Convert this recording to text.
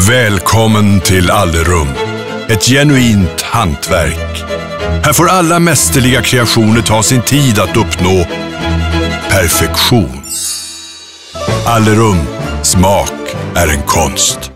Välkommen till Allerum. Ett genuint hantverk. Här får alla mästerliga kreationer ta sin tid att uppnå perfektion. Allerum, smak är en konst.